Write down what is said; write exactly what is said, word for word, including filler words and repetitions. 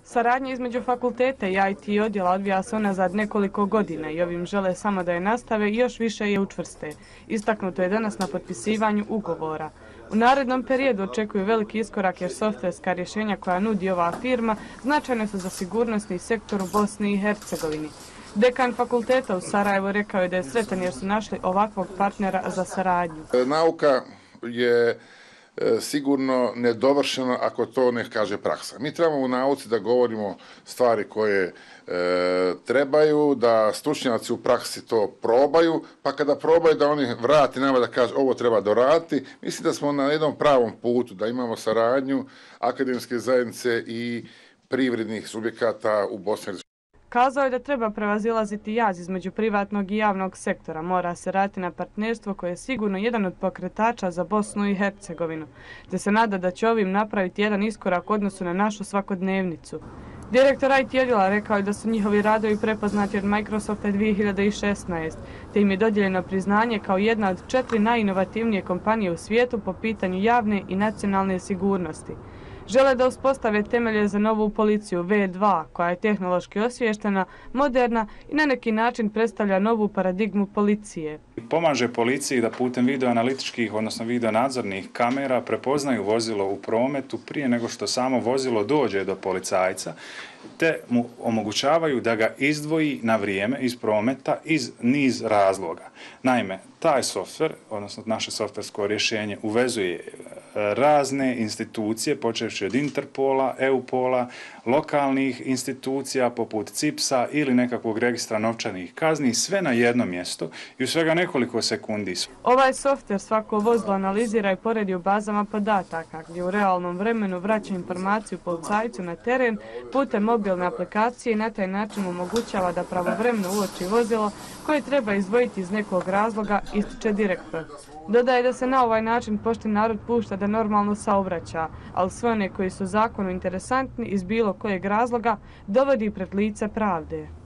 Saradnja između fakulteta i I T odjela odvija se unazad nekoliko godina i ovim žele samo da je nastave i još više je učvrste. Istaknuto je danas na potpisivanju ugovora. U narednom periodu očekuju veliki iskorak jer softverska rješenja koja nudi ova firma značajne su za sigurnosni sektor u Bosni i Hercegovini. Dekan fakulteta u Sarajevu rekao je da je sretan jer su našli ovakvog partnera za saradnju. Nauka je sigurno nedovršeno ako to ne kaže praksa. Mi trebamo u nauci da govorimo stvari koje e, trebaju, da stručnjaci u praksi to probaju, pa kada probaju da oni vrati nama da kaže ovo treba doraditi. Mislim da smo na jednom pravom putu, da imamo saradnju akademske zajednice i privrednih subjekata u Bosni i Hercegovini. Kazao je da treba prevazilaziti jaz između privatnog i javnog sektora. Mora se raditi na partnerstvo koje je sigurno jedan od pokretača za Bosnu i Hercegovinu, te se nada da će ovim napraviti jedan iskorak u odnosu na našu svakodnevnicu. Direktor I T odjela rekao je da su njihovi radovi prepoznati od Microsofta dvije hiljade šesnaeste, te im je dodijeljeno priznanje kao jedna od četiri najinovativnije kompanije u svijetu po pitanju javne i nacionalne sigurnosti. Žele da uspostave temelje za novu policiju V dva, koja je tehnološki osviještena, moderna i na neki način predstavlja novu paradigmu policije. Pomaže policiji da putem videoanalitičkih, odnosno videonadzornih kamera prepoznaju vozilo u prometu prije nego što samo vozilo dođe do policajca, te mu omogućavaju da ga izdvoji na vrijeme iz prometa iz niz razloga. Naime, taj softver, odnosno naše softversko rješenje, uvezuje razne institucije, počevši od Interpola, Eupola, lokalnih institucija poput C I P S-a ili nekakvog registra novčanih kazni, sve na jedno mjesto i u svega nekoliko sekundi. Ovaj softver svako vozilo analizira i poredi u bazama podataka, gdje u realnom vremenu vraća informaciju policajcu na teren putem mobilne aplikacije i na taj način omogućava da pravovremeno uoči vozilo koje treba izdvojiti iz nekog razloga, ističe direktor. Dodaje da se na ovaj način pošten narod pušta da normalno saobraća, ali sve one koji su zakonu interesantni iz bilo kojeg razloga dovodi pred lice pravde.